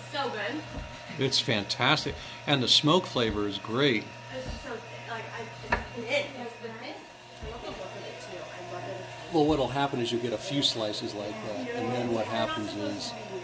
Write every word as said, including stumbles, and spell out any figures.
so good. It's fantastic, and the smoke flavor is great. It's so like I. It, it's the nice. I love the look of it too. I love it. Well, what'll happen is you get a few slices like that, and then what happens is